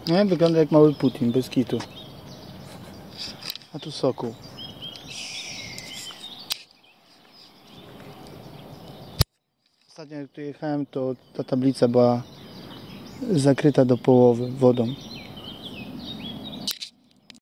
Nie? Wygląda jak mały Putin, bez kitu. A tu sokół. Ostatnio jak tu jechałem, to ta tablica była zakryta do połowy wodą.